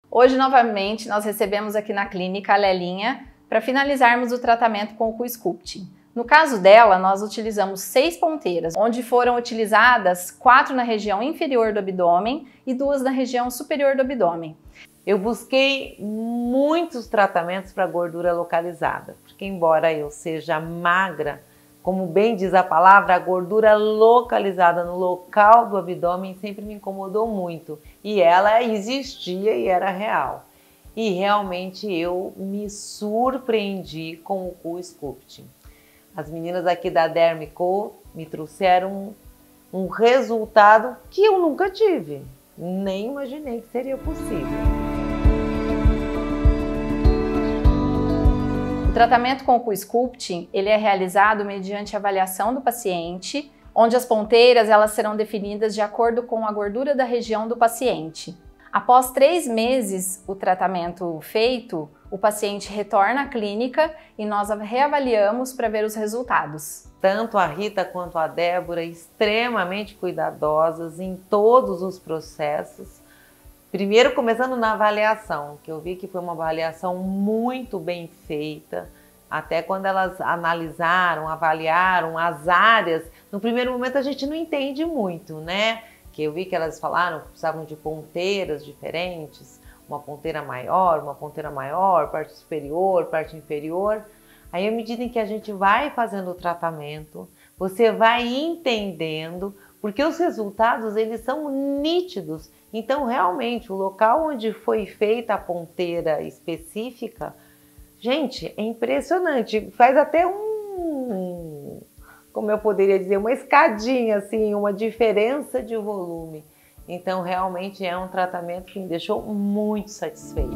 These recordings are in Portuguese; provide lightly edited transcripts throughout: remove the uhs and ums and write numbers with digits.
Hoje, novamente, nós recebemos aqui na clínica a Lelinha para finalizarmos o tratamento com o CoolSculpting. No caso dela, nós utilizamos 6 ponteiras, onde foram utilizadas 4 na região inferior do abdômen e 2 na região superior do abdômen. Eu busquei muitos tratamentos para gordura localizada, porque embora eu seja magra, como bem diz a palavra, a gordura localizada no local do abdômen sempre me incomodou muito. E ela existia e era real. E realmente eu me surpreendi com o CoolSculpting. As meninas aqui da Dermico me trouxeram um resultado que eu nunca tive. Nem imaginei que seria possível. O tratamento com o CoolSculpting, ele é realizado mediante avaliação do paciente, onde as ponteiras elas serão definidas de acordo com a gordura da região do paciente. Após 3 meses o tratamento feito, o paciente retorna à clínica e nós reavaliamos para ver os resultados. Tanto a Rita quanto a Débora, extremamente cuidadosas em todos os processos. Primeiro começando na avaliação, que eu vi que foi uma avaliação muito bem feita, até quando elas analisaram, avaliaram as áreas. No primeiro momento a gente não entende muito, né? Que eu vi que elas falaram que precisavam de ponteiras diferentes, uma ponteira maior, parte superior, parte inferior. Aí, à medida em que a gente vai fazendo o tratamento, você vai entendendo, porque os resultados eles são nítidos. Então, realmente, o local onde foi feita a ponteira específica, gente, é impressionante. Faz até como eu poderia dizer, uma escadinha, assim, uma diferença de volume. Então, realmente é um tratamento que me deixou muito satisfeita.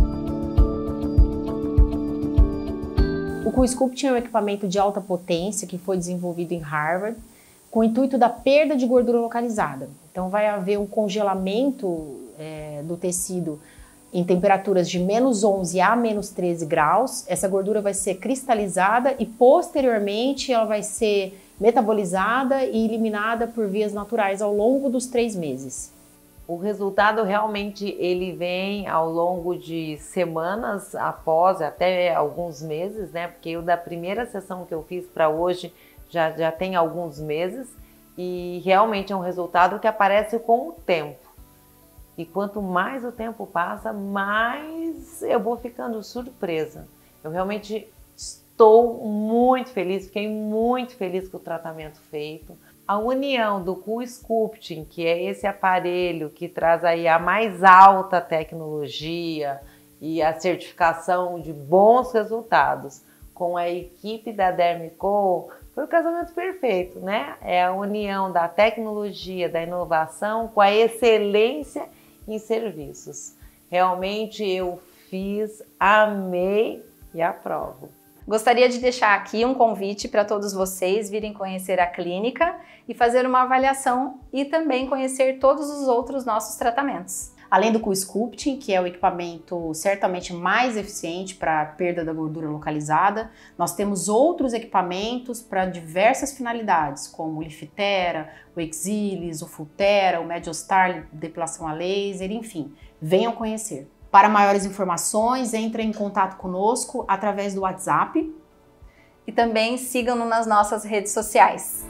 O CoolSculpting é um equipamento de alta potência que foi desenvolvido em Harvard com o intuito da perda de gordura localizada. Então, vai haver um congelamento do tecido em temperaturas de -11 a -13 graus, essa gordura vai ser cristalizada e posteriormente ela vai ser metabolizada e eliminada por vias naturais ao longo dos 3 meses. O resultado realmente ele vem ao longo de semanas após, até alguns meses, né? Porque eu da primeira sessão que eu fiz para hoje já tem alguns meses e realmente é um resultado que aparece com o tempo. E quanto mais o tempo passa, mais eu vou ficando surpresa. Eu realmente estou muito feliz, fiquei muito feliz com o tratamento feito. A união do CoolSculpting, que é esse aparelho que traz aí a mais alta tecnologia e a certificação de bons resultados, com a equipe da Dermico, foi o casamento perfeito, né? É a união da tecnologia, da inovação com a excelência em serviços. Realmente eu fiz, amei e aprovo. Gostaria de deixar aqui um convite para todos vocês virem conhecer a clínica e fazer uma avaliação e também conhecer todos os outros nossos tratamentos. Além do CoolSculpting, que é o equipamento certamente mais eficiente para a perda da gordura localizada, nós temos outros equipamentos para diversas finalidades, como o Liftera, o Exilis, o Fultera, o Mediostar, depilação a laser, enfim, venham conhecer. Para maiores informações, entre em contato conosco através do WhatsApp. E também sigam-nos nas nossas redes sociais.